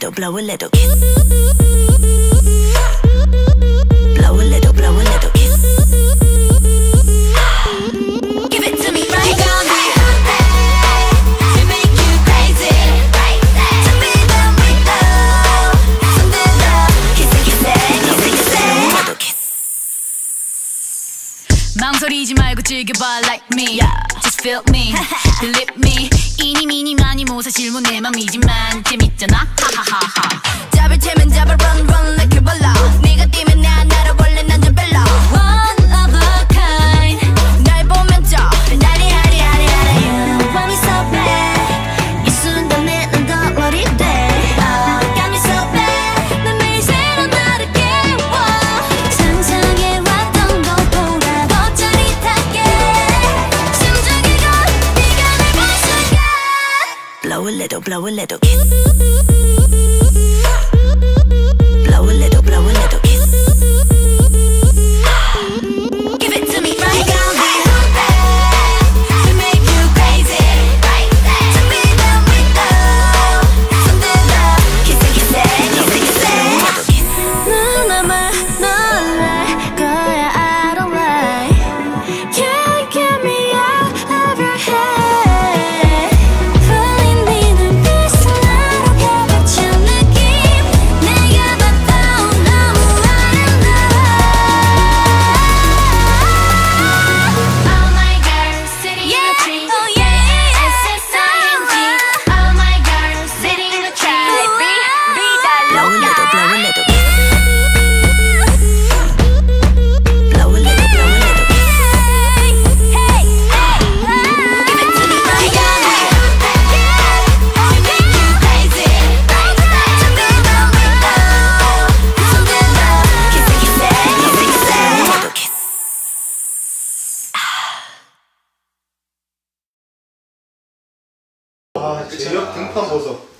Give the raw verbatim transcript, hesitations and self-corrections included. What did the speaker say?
little, blow a little kiss. Blow a little, blow a little kiss. Give it to me right now. To make you crazy, right there. To be done with love, something love. Kiss it, kiss it, kiss it, kiss it. Little kiss. 망설이지 말고 즐겨봐 like me. Just feel me, believe me. 이니 미니 많이 뭐 사실 뭐 내 맘이지만 재밌잖아. 하하하하. 잡을 테면 잡아 run run like a ball. 네가 뛰면 나 날아 원래 난 좀 별로. One of a kind. 날 보면 저 나리 하리 하리 하리. You want me so bad. 이 순간에 난 더 어리대. Oh, got me so bad. 난 매일 새로운 나를 깨워. 상상해 왔던 것보다 더 짜릿하게. 심장이 가 네가 날 본 순간. Blow a little, blow a little kiss. Blow a little, blow a little kiss. Give it to me right now. To make you crazy, right there. To be done with love, something love. Kiss it, kiss it, kiss it, kiss it. 눈감아 놀랄 거야 I don't lie. Can't get me out of your head. 풀린 네 눈빛은 나로 가득찬 느낌. 내가 봤던 너무 아름다워. All my girls sitting in a tree. S S I N G. All my girls sitting in a tree. Blow a little, blow a little kiss. Blow a little, blow a little kiss. Give it to me right now. To make you crazy, right there. To be done with love, something love. Kiss it, kiss it, kiss it, kiss it. Little kiss. 아, 제역 등판 보소.